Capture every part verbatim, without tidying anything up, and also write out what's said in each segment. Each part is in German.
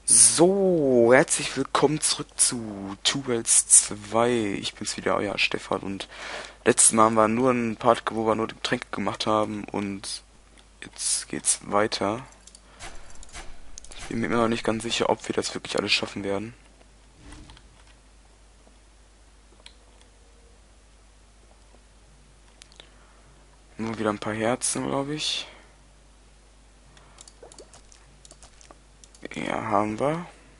So, herzlich willkommen zurück zu Two Worlds zwei. Ich bin's wieder, euer Stefan, und letztes Mal haben wir nur einen Part, wo wir nur die Getränke gemacht haben, und jetzt geht's weiter. Ich bin mir immer noch nicht ganz sicher, ob wir das wirklich alles schaffen werden. Nur wieder ein paar Herzen, glaube ich. Ja, haben wir.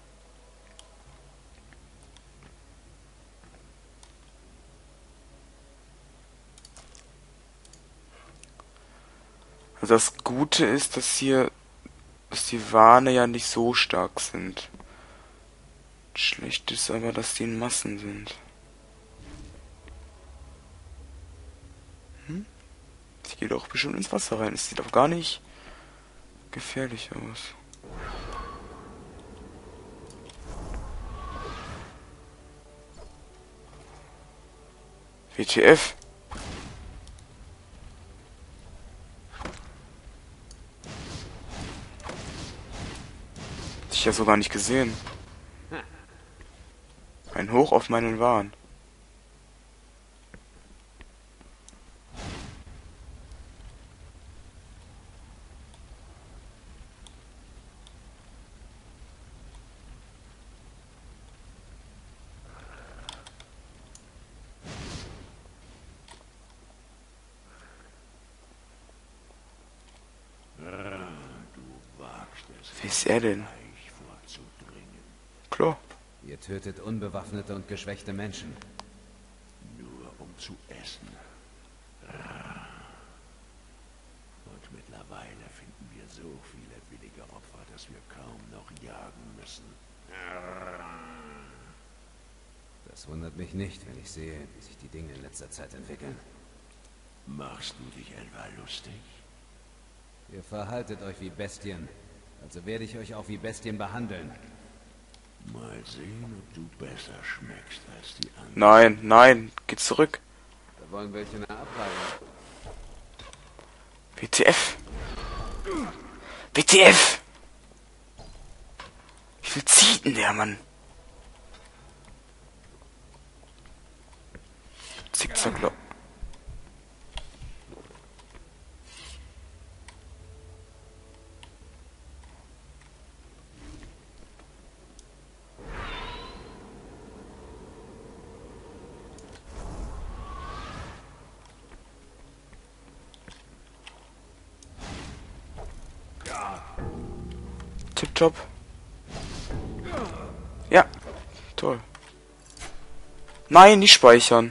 Also das Gute ist, dass hier, dass die Warne ja nicht so stark sind. Schlecht ist aber, dass die in Massen sind. Hm? Ich gehe doch bestimmt ins Wasser rein. Es sieht auch gar nicht gefährlich aus. W T F? Ich ja so gar nicht gesehen. Ein Hoch auf meinen Wahn. Wer ist er denn? Klar. Ihr tötet unbewaffnete und geschwächte Menschen. Nur um zu essen. Und mittlerweile finden wir so viele billige Opfer, dass wir kaum noch jagen müssen. Das wundert mich nicht, wenn ich sehe, wie sich die Dinge in letzter Zeit entwickeln. Machst du dich etwa lustig? Ihr verhaltet euch wie Bestien, also werde ich euch auch wie Bestien behandeln. Mal sehen, ob du besser schmeckst als die anderen. Nein, nein, geh zurück. Da wollen welche eine Abreibung. W T F. W T F. Wie viel zieht denn der, Mann? Zickzack. Tipptopp. Ja, toll. Nein, nicht speichern.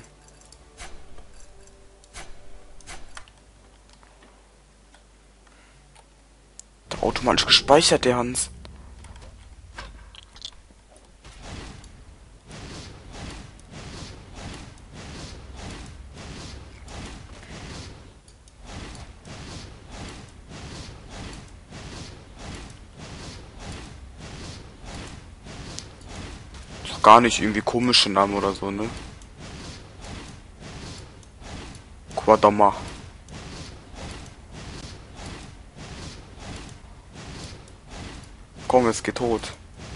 Der automatisch gespeichert, der Hans. Gar nicht irgendwie komische Namen oder so, ne? Quadama. Komm, es geht tot.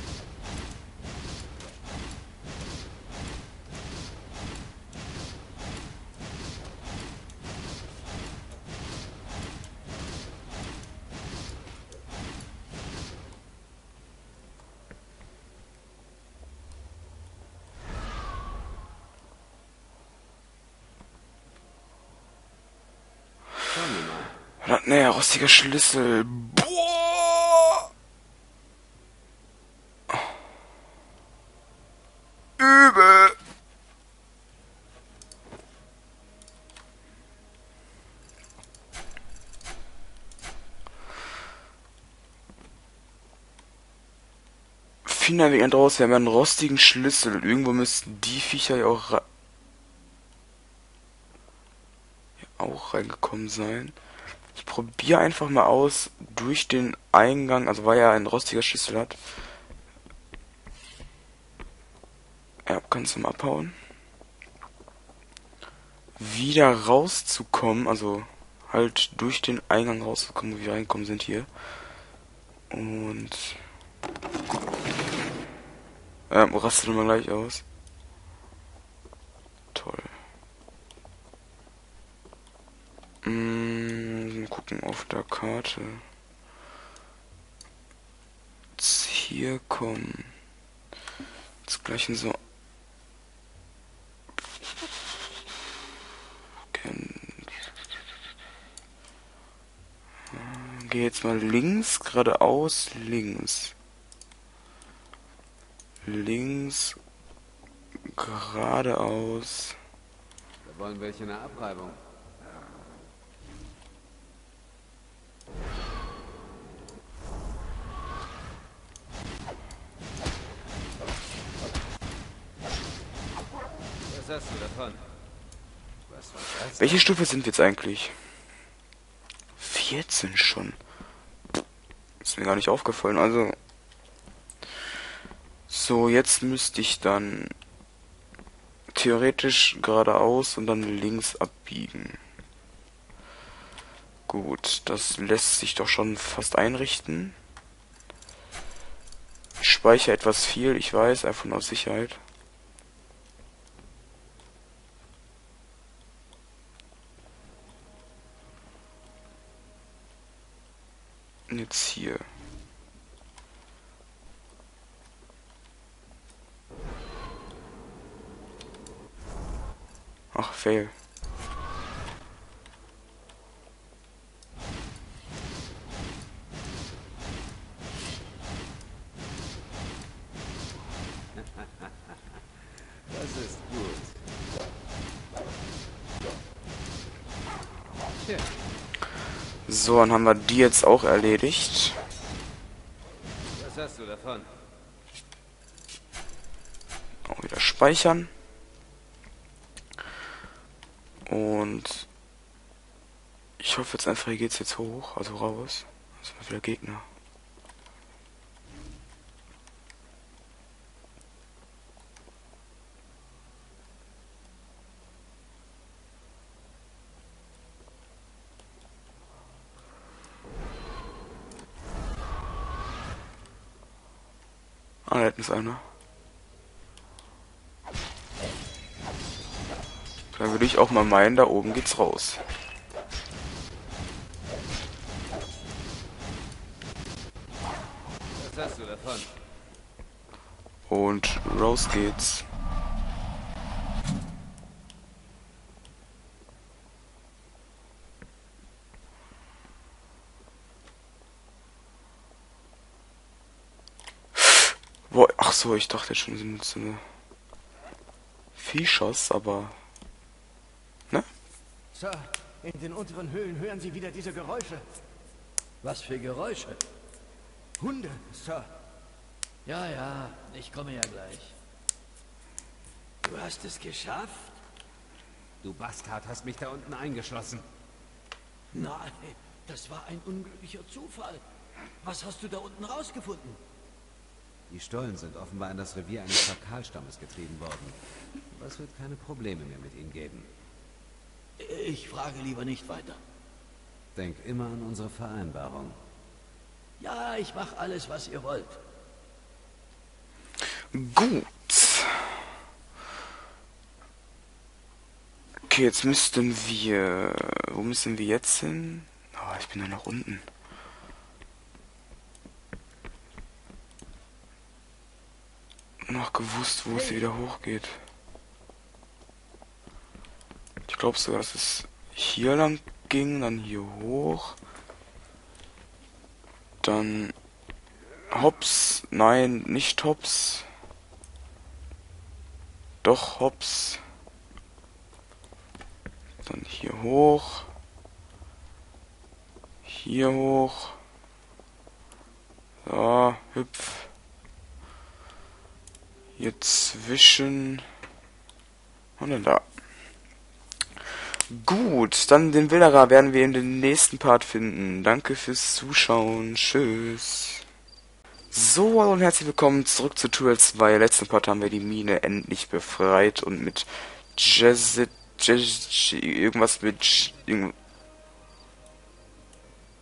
Ne, rostiger Schlüssel. Boah! Übel! Finden wir raus, wir haben einen rostigen Schlüssel. Irgendwo müssten die Viecher ja auch, ja auch reingekommen sein. Ich probiere einfach mal aus, durch den Eingang, also weil er ein rostiger Schlüssel hat. Ja, kannst du mal abhauen. Wieder rauszukommen, also halt durch den Eingang rauszukommen, wo wir reingekommen sind hier. Und Ähm, rastet immer gleich aus. Toll. Mm, gucken auf der Karte. Jetzt hier kommen. Jetzt gleich in so. Geh jetzt mal links, geradeaus, links. Links, geradeaus. Da wollen welche eine Abreibung. Was hast du davon? Was war das? Welche Stufe sind wir jetzt eigentlich? vierzehn schon. Ist mir gar nicht aufgefallen. Also. So, jetzt müsste ich dann theoretisch geradeaus und dann links abbiegen. Gut, das lässt sich doch schon fast einrichten. Ich speichere etwas viel, ich weiß, einfach nur aus Sicherheit. Jetzt hier. Ach, fail. Das ist gut. Tja. So, dann haben wir die jetzt auch erledigt. Was hast du davon? Auch wieder speichern. Und ich hoffe jetzt einfach, hier geht's jetzt hoch, also raus. Das war wieder Gegner. Ah, da hinten ist einer. Dann würde ich auch mal meinen, da oben geht's raus. Was hast du davon? Und raus geht's. Wo, ach so, ich dachte schon, sie sind so eine Viehschoss, aber... Ne? Sir, in den unteren Höhlen hören Sie wieder diese Geräusche. Was für Geräusche? Hunde, Sir. Ja, ja, ich komme ja gleich. Du hast es geschafft? Du Bastard hast mich da unten eingeschlossen. Nein, das war ein unglücklicher Zufall. Was hast du da unten rausgefunden? Die Stollen sind offenbar in das Revier eines Schakalstammes getrieben worden. Aber es wird keine Probleme mehr mit ihnen geben. Ich frage lieber nicht weiter. Denk immer an unsere Vereinbarung. Ja, ich mache alles, was ihr wollt. Gut. Okay, jetzt müssten wir... Wo müssen wir jetzt hin? Oh, ich bin da nach unten. Noch gewusst, wo es wieder hochgeht. Ich glaube sogar, dass es hier lang ging, dann hier hoch. Dann hops. Nein, nicht hops. Doch hops. Dann hier hoch. Hier hoch. So, hüpf. Hier zwischen. Und dann da. Gut, dann den Wilderer werden wir in den nächsten Part finden. Danke fürs Zuschauen. Tschüss. So, hallo und herzlich willkommen zurück zu Tutorial zwei. Im letzten Part haben wir die Mine endlich befreit und mit Jezit, Jezit, irgendwas mit J, irgend,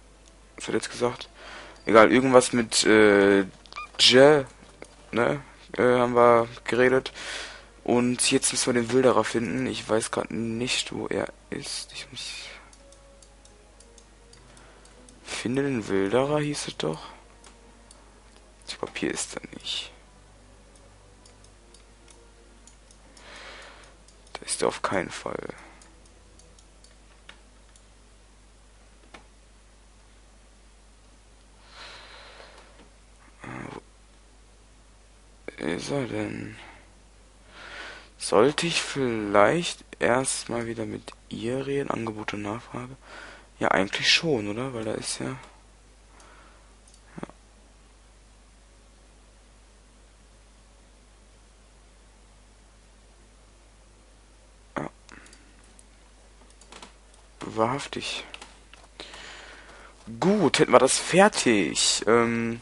was hat er jetzt gesagt? Egal, irgendwas mit äh, J, ne? äh, haben wir geredet. Und jetzt müssen wir den Wilderer finden. Ich weiß gerade nicht, wo er ist. Ich muss... Finde den Wilderer, hieß es doch. Ich glaube, hier ist er nicht. Da ist er auf keinen Fall. Wo ist er denn? Sollte ich vielleicht erstmal wieder mit ihr reden? Angebot und Nachfrage? Ja, eigentlich schon, oder? Weil da ist ja... Ja. Ja. Wahrhaftig. Gut, hätten wir das fertig. Ähm...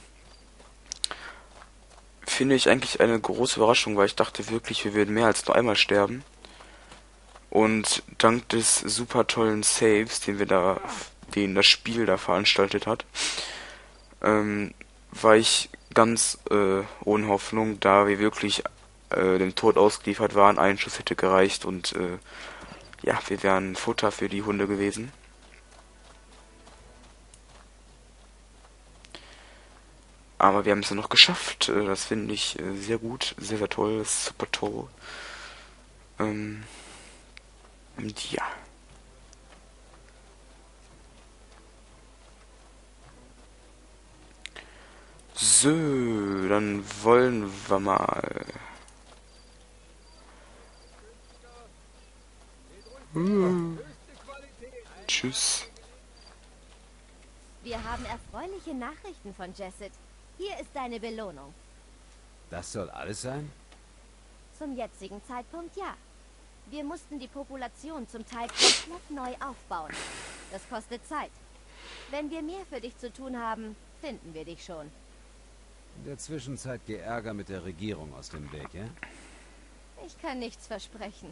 Finde ich eigentlich eine große Überraschung, weil ich dachte wirklich, wir würden mehr als nur einmal sterben. Und dank des super tollen Saves, den wir da, den das Spiel da veranstaltet hat, ähm, war ich ganz äh, ohne Hoffnung, da wir wirklich äh, dem Tod ausgeliefert waren. Ein Schuss hätte gereicht und äh, ja, wir wären Futter für die Hunde gewesen. Aber wir haben es ja noch geschafft. Das finde ich sehr gut, sehr, sehr toll, das ist super toll. Ähm, und ja. So, dann wollen wir mal. Hm. Tschüss. Wir haben erfreuliche Nachrichten von Jesset. Hier ist deine Belohnung. Das soll alles sein? Zum jetzigen Zeitpunkt ja. Wir mussten die Population zum Teil komplett neu aufbauen. Das kostet Zeit. Wenn wir mehr für dich zu tun haben, finden wir dich schon. In der Zwischenzeit geh Ärger mit der Regierung aus dem Weg, ja? Ich kann nichts versprechen.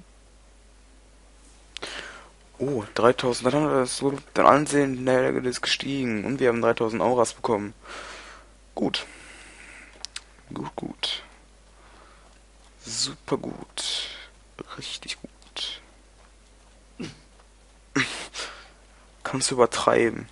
Oh, dreitausend, dann haben wir das so, dein Ansehen ist gestiegen und wir haben dreitausend Auras bekommen. Gut. Gut, gut. Super gut. Richtig gut. Kannst du übertreiben.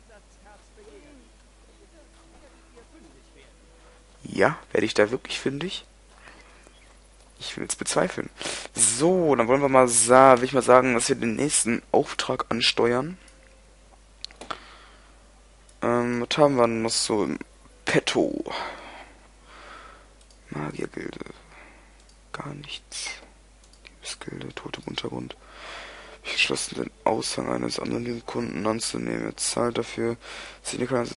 Ja, werde ich da wirklich fündig? Ich will es bezweifeln. So, dann wollen wir mal sagen, will ich mal sagen, dass wir den nächsten Auftrag ansteuern. Ähm, was haben wir noch so im Petto? Magiergilde. Gar nichts. Liebesgilde, Tod im Untergrund. Ich entschlossen, den Aushang eines anonymen Kunden anzunehmen. Er zahlt dafür. Sie kann